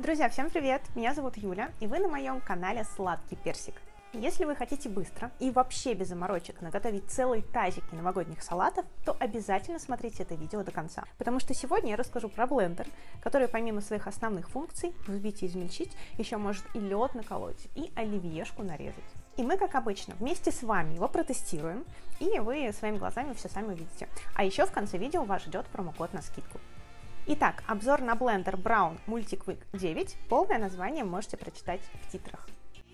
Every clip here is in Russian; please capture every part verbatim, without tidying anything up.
Друзья, всем привет! Меня зовут Юля, и вы на моем канале Сладкий Персик. Если вы хотите быстро и вообще без заморочек наготовить целые тазики новогодних салатов, то обязательно смотрите это видео до конца. Потому что сегодня я расскажу про блендер, который помимо своих основных функций взбить и измельчить, еще может и лед наколоть, и оливьешку нарезать. И мы, как обычно, вместе с вами его протестируем, и вы своими глазами все сами увидите. А еще в конце видео вас ждет промокод на скидку. Итак, обзор на блендер Braun Multiquick девять. Полное название можете прочитать в титрах.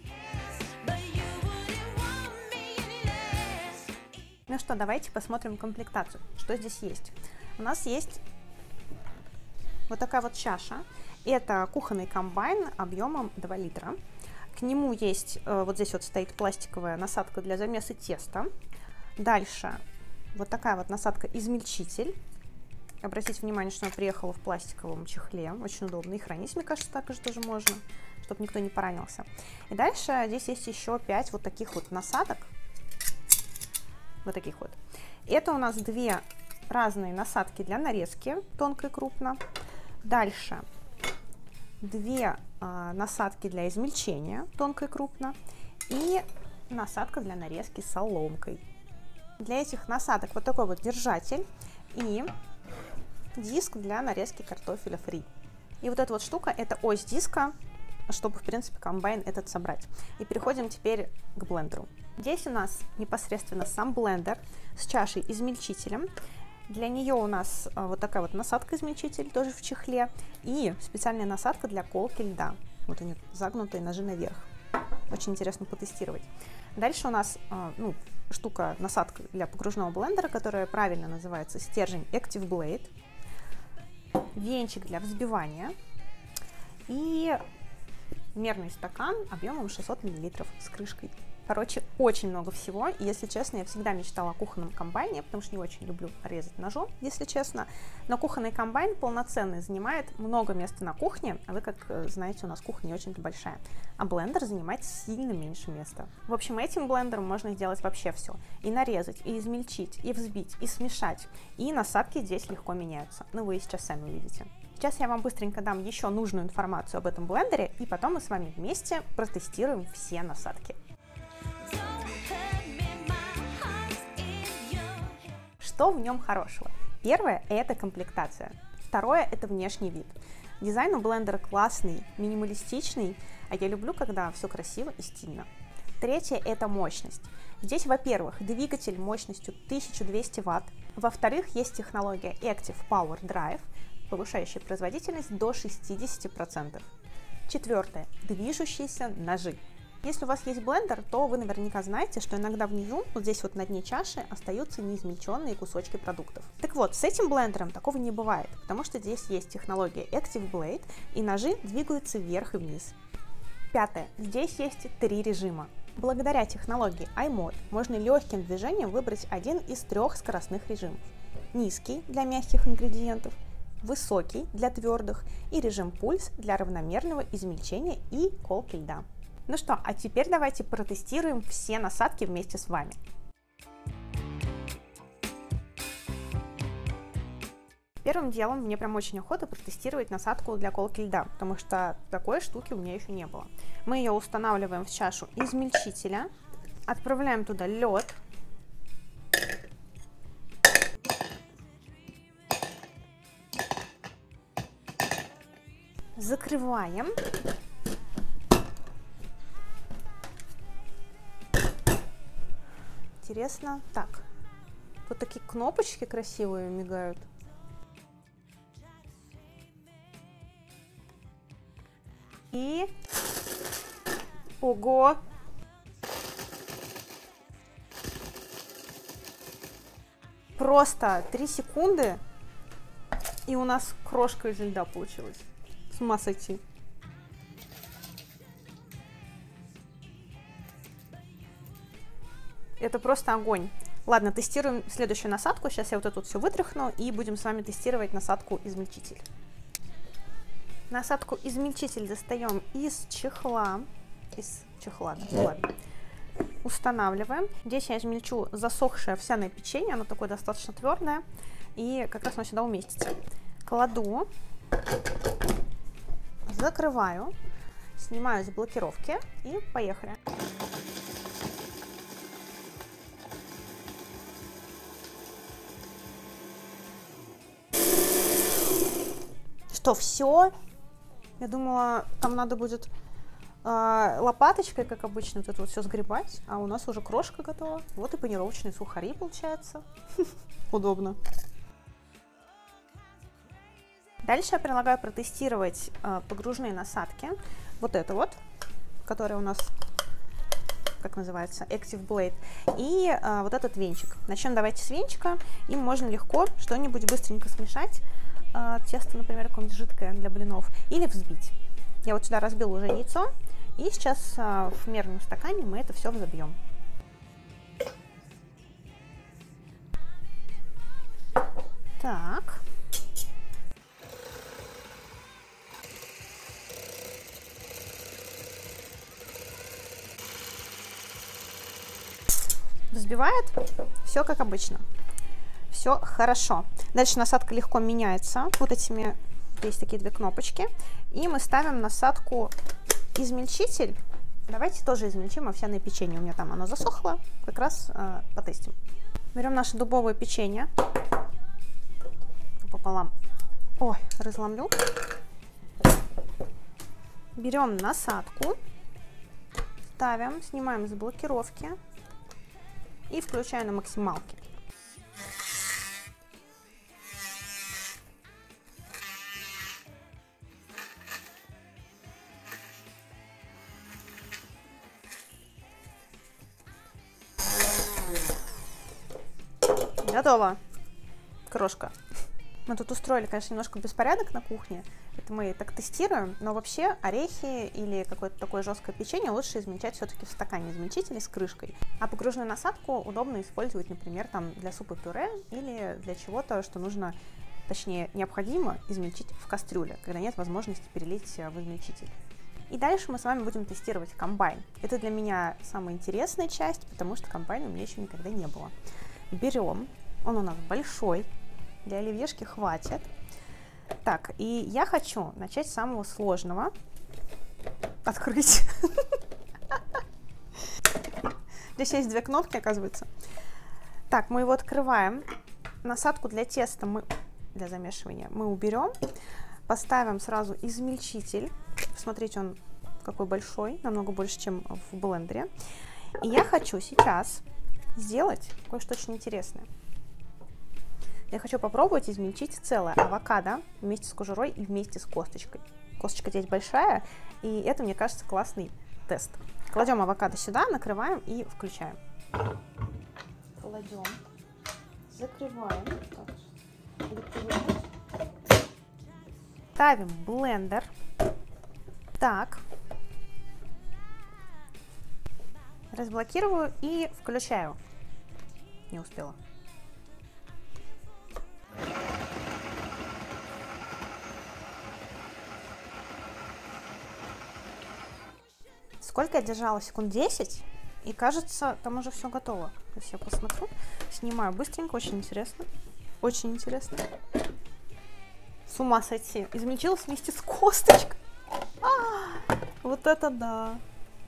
Ну что, давайте посмотрим комплектацию. Что здесь есть? У нас есть вот такая вот чаша. Это кухонный комбайн объемом два литра. К нему есть, вот здесь вот стоит пластиковая насадка для замеса теста. Дальше вот такая вот насадка-измельчитель. Обратите внимание, что она приехала в пластиковом чехле. Очень удобно. И хранить, мне кажется, также тоже можно, чтобы никто не поранился. И дальше здесь есть еще пять вот таких вот насадок. Вот таких вот. Это у нас две разные насадки для нарезки, тонко и крупно. Дальше две а, насадки для измельчения, тонко и крупно. И насадка для нарезки соломкой. Для этих насадок вот такой вот держатель и диск для нарезки картофеля фри. И вот эта вот штука, это ось диска, чтобы, в принципе, комбайн этот собрать. И переходим теперь к блендеру. Здесь у нас непосредственно сам блендер с чашей-измельчителем. Для нее у нас вот такая вот насадка-измельчитель, тоже в чехле, и специальная насадка для колки льда. Вот они загнутые, ножи наверх. Очень интересно потестировать. Дальше у нас ну, штука, насадка для погружного блендера, которая правильно называется стержень Active Blade. Венчик для взбивания и мерный стакан объемом шестьсот миллилитров с крышкой. Короче, очень много всего. И, если честно, я всегда мечтала о кухонном комбайне, потому что не очень люблю резать ножом, если честно. Но кухонный комбайн полноценный занимает много места на кухне, а вы, как знаете, у нас кухня не очень-то большая. А блендер занимает сильно меньше места. В общем, этим блендером можно сделать вообще все. И нарезать, и измельчить, и взбить, и смешать. И насадки здесь легко меняются. Ну, вы сейчас сами увидите. Сейчас я вам быстренько дам еще нужную информацию об этом блендере, и потом мы с вами вместе протестируем все насадки. Что в нем хорошего? Первое – это комплектация. Второе – это внешний вид. Дизайн у блендера классный, минималистичный, а я люблю, когда все красиво и стильно. Третье – это мощность. Здесь, во-первых, двигатель мощностью тысяча двести ватт. Во-вторых, есть технология Active Power Drive, повышающая производительность до шестидесяти процентов. Четвертое – движущиеся ножи. Если у вас есть блендер, то вы наверняка знаете, что иногда внизу, вот здесь вот на дне чаши, остаются неизмельченные кусочки продуктов. Так вот, с этим блендером такого не бывает, потому что здесь есть технология Active Blade, и ножи двигаются вверх и вниз. Пятое. Здесь есть три режима. Благодаря технологии iMode можно легким движением выбрать один из трех скоростных режимов. Низкий для мягких ингредиентов, высокий для твердых и режим пульс для равномерного измельчения и колки льда. Ну что, а теперь давайте протестируем все насадки вместе с вами. Первым делом мне прям очень охота протестировать насадку для колки льда, потому что такой штуки у меня еще не было. Мы ее устанавливаем в чашу измельчителя, отправляем туда лед, закрываем. Интересно. Так, тут такие кнопочки красивые мигают. И... Ого! Просто три секунды, и у нас крошка из льда получилась. С ума сойти. Это просто огонь. Ладно, тестируем следующую насадку. Сейчас я вот эту все вытряхну и будем с вами тестировать насадку измельчитель. Насадку измельчитель достаем из чехла. Из чехла, да, ладно. Устанавливаем. Здесь я измельчу засохшее овсяное печенье. Оно такое достаточно твердое. И как раз оно сюда уместится. Кладу. закрываю, снимаю с блокировки и поехали. Что, все? Я думала, там надо будет э, лопаточкой, как обычно, вот это вот все сгребать, а у нас уже крошка готова. Вот и панировочные сухари получается. Удобно. Дальше я предлагаю протестировать э, погружные насадки. Вот это вот, которая у нас, как называется, Active Blade. И э, вот этот венчик. Начнем давайте с венчика. Им можно легко что-нибудь быстренько смешать. Э, тесто, например, какое-нибудь жидкое для блинов. Или взбить. Я вот сюда разбила уже яйцо. И сейчас э, в мерном стакане мы это все взобьем. Так. Взбивает, все как обычно, все хорошо. Дальше насадка легко меняется, вот этими, есть такие две кнопочки, и мы ставим насадку измельчитель. Давайте тоже измельчим овсяное печенье, у меня там оно засохло, как раз э, потестим. Берем наше дубовое печенье, пополам, ой, разломлю, берем насадку, ставим, снимаем с блокировки. И включаю на максималке. Готово. Крошка. Мы тут устроили, конечно, немножко беспорядок на кухне. Это мы так тестируем, но вообще орехи или какое-то такое жесткое печенье лучше измельчать все-таки в стакане измельчителя с крышкой. А погруженную насадку удобно использовать, например, там для супа-пюре или для чего-то, что нужно, точнее, необходимо измельчить в кастрюле, когда нет возможности перелить в измельчитель. И дальше мы с вами будем тестировать комбайн. Это для меня самая интересная часть, потому что комбайна у меня еще никогда не было. Берем, он у нас большой, для оливьешки хватит. Так, и я хочу начать с самого сложного. Открыть. Здесь есть две кнопки, оказывается. Так, мы его открываем. Насадку для теста, мы, для замешивания, мы уберем. Поставим сразу измельчитель. Смотрите, он какой большой, намного больше, чем в блендере. И я хочу сейчас сделать кое-что очень интересное. Я хочу попробовать измельчить целое авокадо вместе с кожурой и вместе с косточкой. Косточка здесь большая, и это, мне кажется, классный тест. Кладем авокадо сюда, накрываем и включаем. Кладем, закрываем. Ставим блендер. Так. Разблокирую и включаю. Не успела. Сколько я держала? Секунд десять. И кажется, там уже все готово. То есть я посмотрю. Снимаю быстренько. Очень интересно. Очень интересно. С ума сойти. Измельчилась вместе с косточкой. А, вот это да.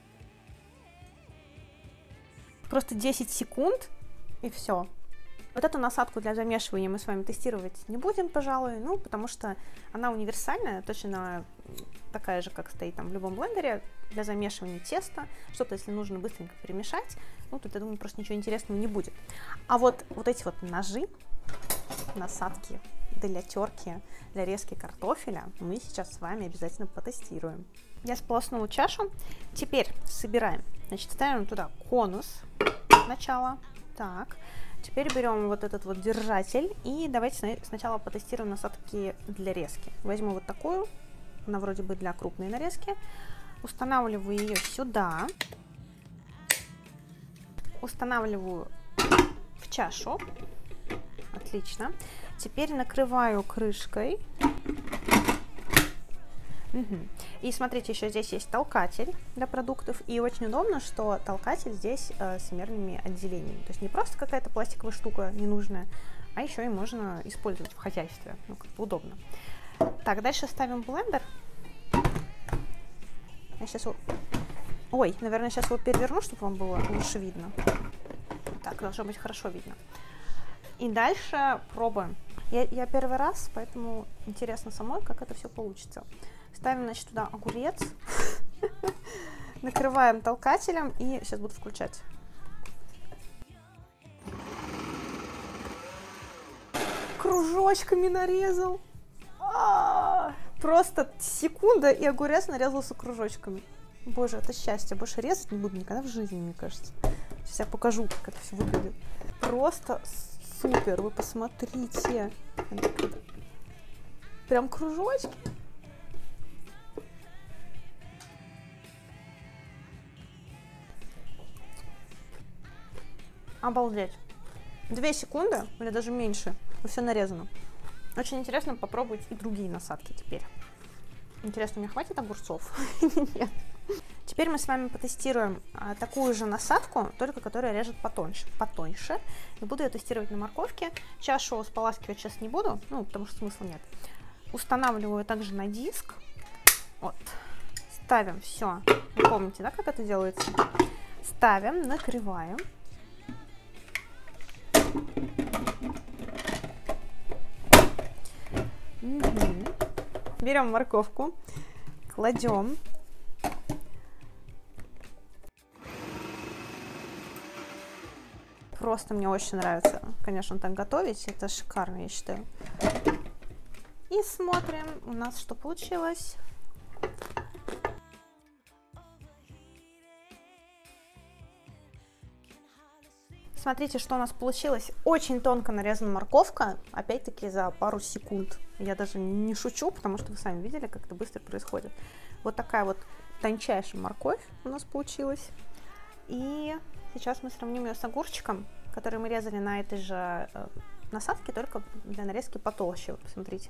Просто десять секунд. И все. Вот эту насадку для замешивания мы с вами тестировать не будем, пожалуй, ну, потому что она универсальная, точно такая же, как стоит там в любом блендере, для замешивания теста. Что-то, если нужно быстренько перемешать, ну, тут, я думаю, просто ничего интересного не будет. А вот, вот эти вот ножи, насадки для терки, для резки картофеля мы сейчас с вами обязательно потестируем. Я сполоснула чашу. Теперь собираем. Значит, ставим туда конус сначала. Так. Теперь берем вот этот вот держатель и давайте сначала потестируем насадки для резки. Возьму вот такую, она вроде бы для крупной нарезки. Устанавливаю ее сюда. Устанавливаю в чашу. Отлично. Теперь накрываю крышкой. Угу. И смотрите, еще здесь есть толкатель для продуктов. И очень удобно, что толкатель здесь э, с мерными отделениями. То есть не просто какая-то пластиковая штука ненужная, а еще и можно использовать в хозяйстве. Ну, как бы удобно. Так, дальше ставим блендер. Я сейчас его... Ой, наверное, сейчас его переверну, чтобы вам было лучше видно. Так, должно быть хорошо видно. И дальше пробуем. Я, я первый раз, поэтому интересно самой, как это все получится. Ставим, значит, туда огурец. Накрываем толкателем и сейчас буду включать. Кружочками нарезал. А-а-а! Просто секунда, и огурец нарезался кружочками. Боже, это счастье. Больше резать не буду никогда в жизни, мне кажется. Сейчас я покажу, как это все выглядит. Просто супер. Вы посмотрите. Прям кружочки. Обалдеть. Две секунды, или даже меньше, и все нарезано. Очень интересно попробовать и другие насадки теперь. Интересно, мне хватит огурцов или нет? Теперь мы с вами потестируем а, такую же насадку, только которая режет потоньше. потоньше. И буду ее тестировать на морковке. Чашу споласкивать сейчас не буду, ну, потому что смысла нет. Устанавливаю также на диск. Вот. Ставим все. Вы помните, да, как это делается? Ставим, накрываем. Угу. Берем морковку, кладем. Просто мне очень нравится, конечно, так готовить. Это шикарно, я считаю. И смотрим, у нас что получилось. Смотрите, что у нас получилось. Очень тонко нарезана морковка, опять-таки за пару секунд. Я даже не шучу, потому что вы сами видели, как это быстро происходит. Вот такая вот тончайшая морковь у нас получилась. И сейчас мы сравним ее с огурчиком, который мы резали на этой же насадке, только для нарезки потолще. Вот посмотрите.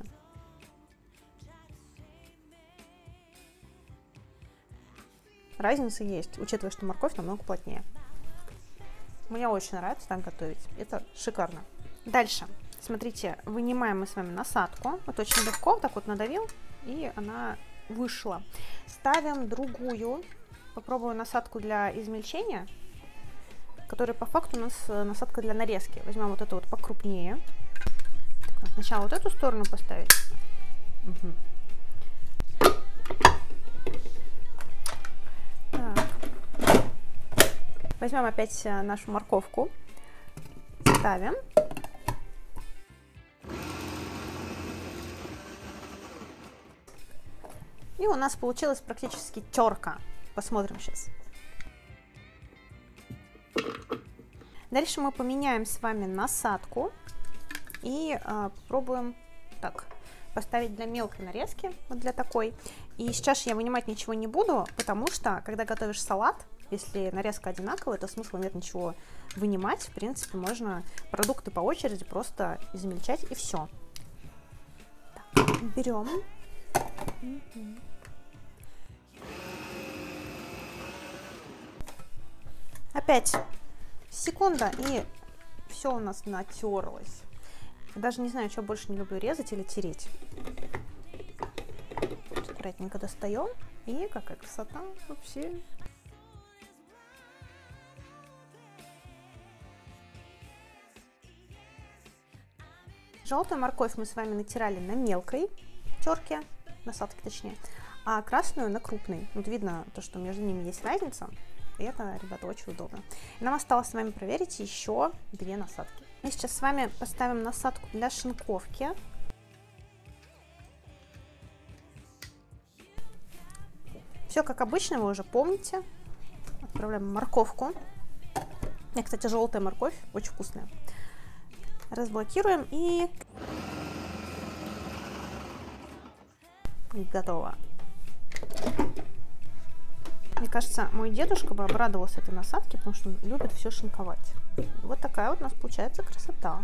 Разница есть, учитывая, что морковь намного плотнее. Мне очень нравится так готовить. Это шикарно. Дальше. Смотрите, вынимаем мы с вами насадку. Вот очень легко, так вот надавил, и она вышла. Ставим другую. Попробую насадку для измельчения, которая по факту у нас насадка для нарезки. Возьмем вот эту вот покрупнее. Так, сначала вот эту сторону поставить. Угу. Так. Возьмем опять нашу морковку, ставим. И у нас получилась практически терка. Посмотрим сейчас. Дальше мы поменяем с вами насадку и а, попробуем так поставить для мелкой нарезки, вот для такой. И сейчас я вынимать ничего не буду, потому что, когда готовишь салат, если нарезка одинаковая, то смысла нет ничего вынимать. В принципе, можно продукты по очереди просто измельчать и все. Так, берем. Опять секунда, и все у нас натерлось. Я даже не знаю, что больше не люблю, резать или тереть. Аккуратненько достаем. И какая красота вообще. Желтую морковь мы с вами натирали на мелкой терке, насадке точнее, а красную на крупной. Вот видно то, что между ними есть разница. И это, ребята, очень удобно. И нам осталось с вами проверить еще две насадки. Мы сейчас с вами поставим насадку для шинковки. Все как обычно, вы уже помните. Отправляем морковку. Я, кстати, желтая морковь, очень вкусная. Разблокируем и готово. Мне кажется, мой дедушка бы обрадовался этой насадке, потому что он любит все шинковать. Вот такая вот у нас получается красота.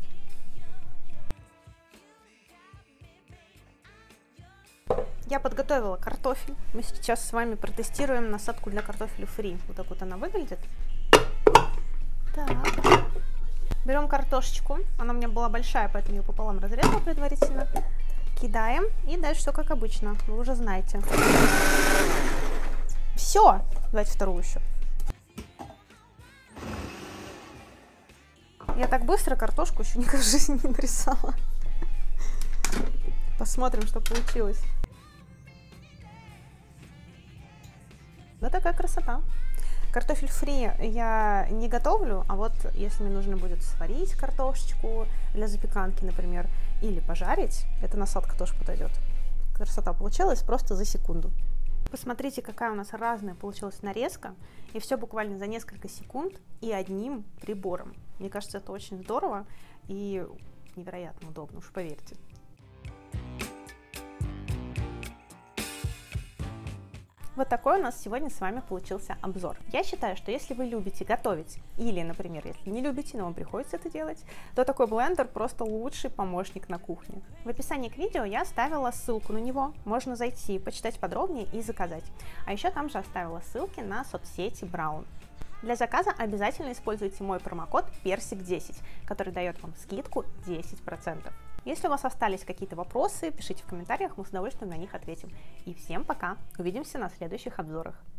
Я подготовила картофель. Мы сейчас с вами протестируем насадку для картофеля фри. Вот так вот она выглядит. Так. Берем картошечку. Она у меня была большая, поэтому ее пополам разрезала предварительно. Кидаем. И дальше все как обычно. Вы уже знаете. все. Давайте вторую еще. Я так быстро картошку еще никогда в жизни не нарисовала. Посмотрим, что получилось. Вот такая красота. Картофель фри я не готовлю, а вот если мне нужно будет сварить картошечку для запеканки, например, или пожарить, эта насадка тоже подойдет. Красота получилась просто за секунду. Посмотрите, какая у нас разная получилась нарезка, и все буквально за несколько секунд и одним прибором. Мне кажется, это очень здорово и невероятно удобно, уж поверьте. Вот такой у нас сегодня с вами получился обзор. Я считаю, что если вы любите готовить, или, например, если не любите, но вам приходится это делать, то такой блендер просто лучший помощник на кухне. В описании к видео я оставила ссылку на него, можно зайти, почитать подробнее и заказать. А еще там же оставила ссылки на соцсети Braun. Для заказа обязательно используйте мой промокод персик десять, который дает вам скидку десять процентов. Если у вас остались какие-то вопросы, пишите в комментариях, мы с удовольствием на них ответим. И всем пока! Увидимся на следующих обзорах.